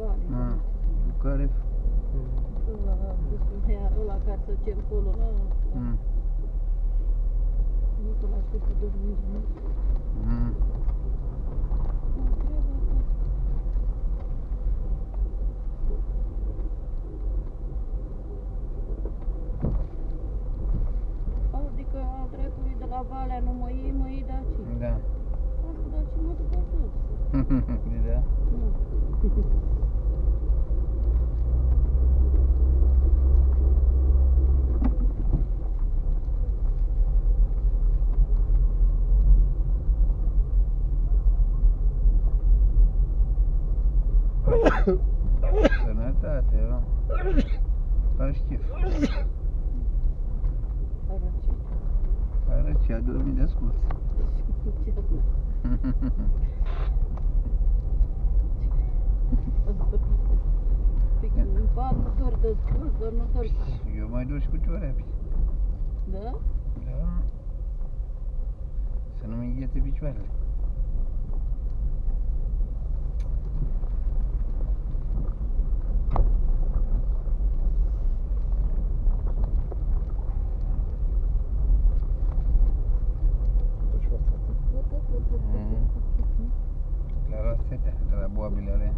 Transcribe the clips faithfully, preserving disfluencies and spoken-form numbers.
Vale. Ah, care? Ăla, ăla care se duce încolo, la... Mm. Nicolae știu că dormi. Mm. Nu trebuie asta. Adică a dreptului de la Valea nu mă iei, mă iei de aici. Da. Asta, dar și mă duc pe jos. Da? Nu. Sănătate, bă. Faci chef. Arăt ce a dormit de scurs. În pat nu dor de scurs, doar nu dor. Eu mai dor și cu ciorapi. Da? Da. Să nu mi înghețe picioarele. La rasete, de la boabile alea.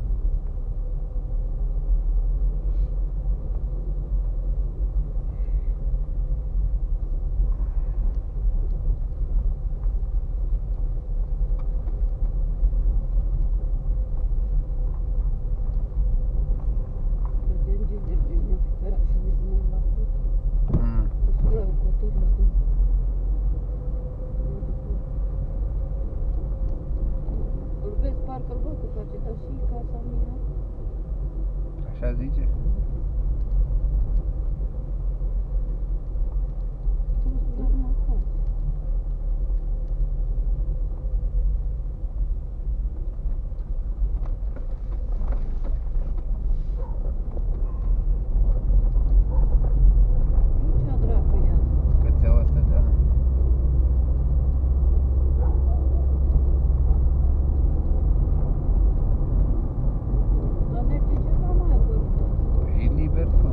Parcă-l văd că face, dar și casa mea. Așa zice? Tu nu spui acum acasă. Nu ce-a dracu ea? Cățeaua asta, da. E liber, fă.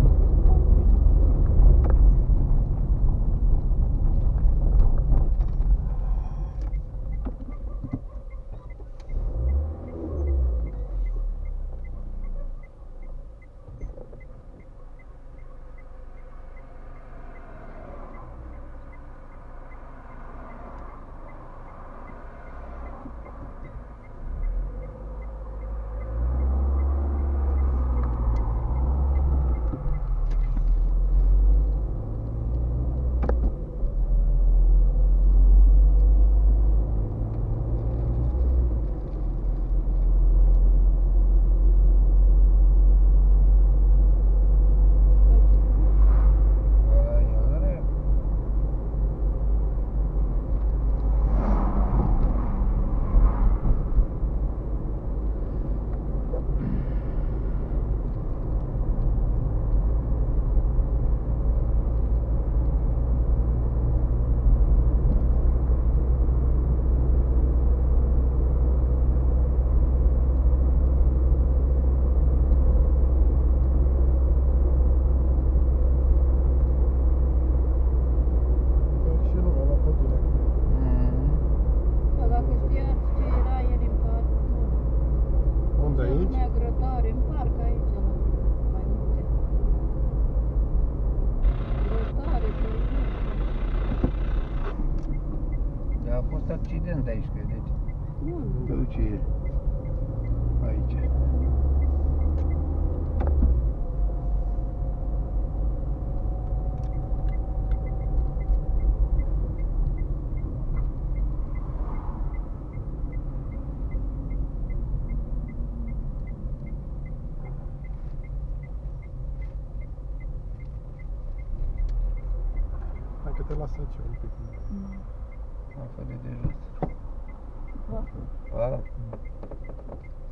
A fost accident aici, credeți? Nu. Pe ce e? Aici. Hai că te lasă aici un pic. Mm. Afa de de jos. Da. Pa.